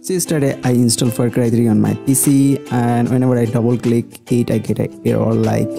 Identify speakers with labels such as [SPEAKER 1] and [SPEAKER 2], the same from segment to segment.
[SPEAKER 1] So yesterday I installed Far Cry 3 on my PC, and whenever I double click it I get an error like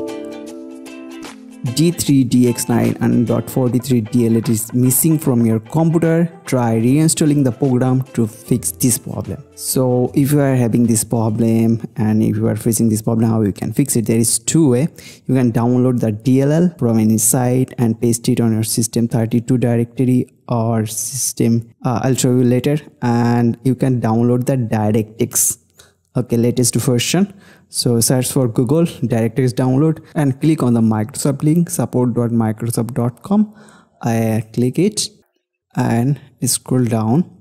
[SPEAKER 1] D3DX9 and .43 DLL is missing from your computer. Try reinstalling the program to fix this problem. So if you are having this problem and if you are facing this problem, how you can fix it? There is two ways. You can download the DLL from any site and paste it on your system32 directory or system I'll show you later, and you can download the DirectX latest version. So search for Google DirectX download and click on the Microsoft link support.microsoft.com. I click it and scroll down.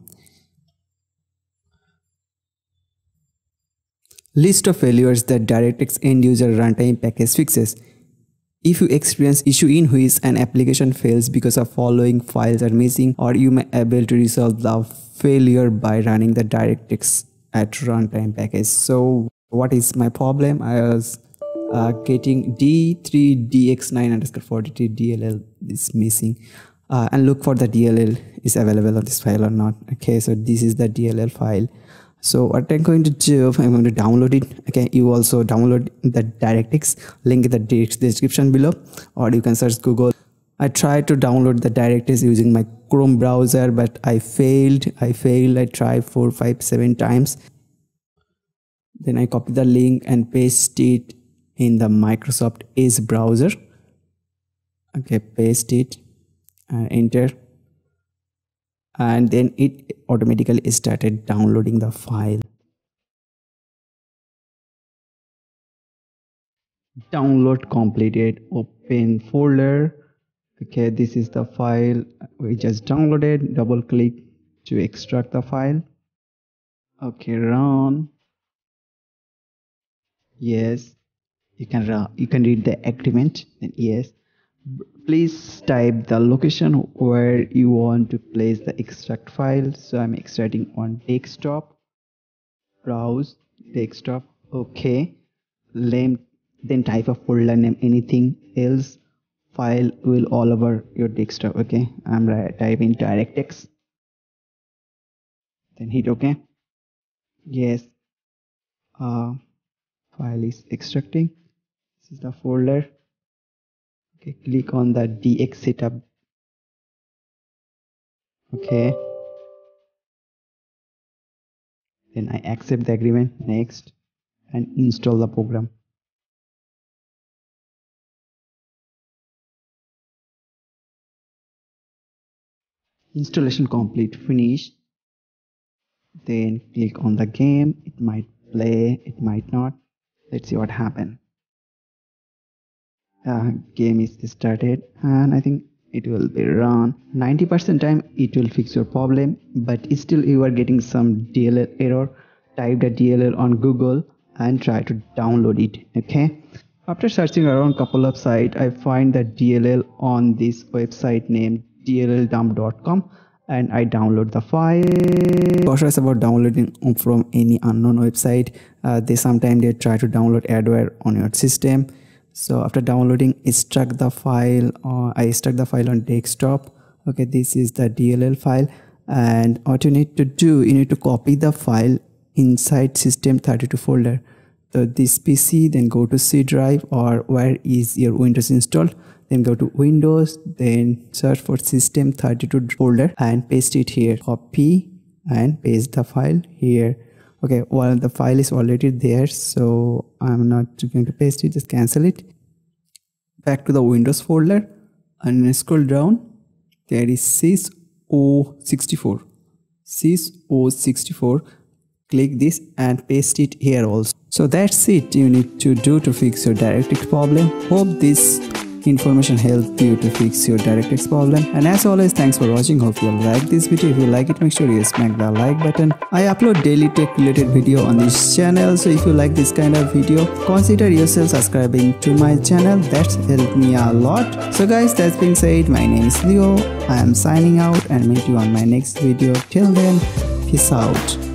[SPEAKER 1] List of failures that DirectX End-User Runtime package fixes. If you experience issue in which an application fails because of following files are missing, or you may be able to resolve the failure by running the DirectX at runtime package. So what is my problem? I was getting D3DX9_43 DLL is missing, and look for the DLL is available on this file or not. Okay, so this is the DLL file. So what I'm going to do, I'm going to download it. Okay, you also download the DirectX, link in the description below, or you can search Google. I tried to download the DirectX using my Chrome browser, but I failed. I tried 4, 5, 7 times. Then I copy the link and paste it in the Microsoft Edge browser. Okay, paste it and enter. And then it automatically started downloading the file. Download completed. Open folder. Okay, this is the file we just downloaded. Double click to extract the file. Okay, run. Yes, you can read the agreement. Then yes, please type the location where you want to place the extract file. So I'm extracting on desktop. Browse desktop. Okay, then type a folder name, anything else. File will all over your desktop. Okay, I'm typing DirectX, then hit OK. Yes, file is extracting. This is the folder. Okay, click on the DX setup. Okay, then I accept the agreement. Next, and install the program. Installation complete. Finish. Then click on the game. It might play, it might not. Let's see what happened. Game is started, and I think it will be run. 90% time it will fix your problem, but still you are getting some DLL error. Type the DLL on Google and try to download it. Okay, after searching around couple of sites, I find the DLL on this website named DLLdump.com, and I download the file. Cautious about downloading from any unknown website. Sometimes they try to download adware on your system. So after downloading, extract the file. I extract the file on desktop. Okay, this is the DLL file, and what you need to do, you need to copy the file inside system32 folder. So this PC, then go to C drive, or where is your Windows installed, then go to Windows, then search for system32 folder and paste it here. Copy and paste the file here. Okay, well, the file is already there, so I'm not going to paste it, just cancel it. Back to the Windows folder and scroll down. There is sys064. sys064. Click this and paste it here also. So that's it you need to do to fix your DirectX problem. Hope this information helped you to fix your DirectX problem, and as always, thanks for watching. Hope you like this video. If you like it, make sure you smack the like button. I upload daily tech related video on this channel, so if you like this kind of video, consider yourself subscribing to my channel. That's helped me a lot. So guys, that's being said, my name is Leo. I am signing out and meet you on my next video. Till then, peace out.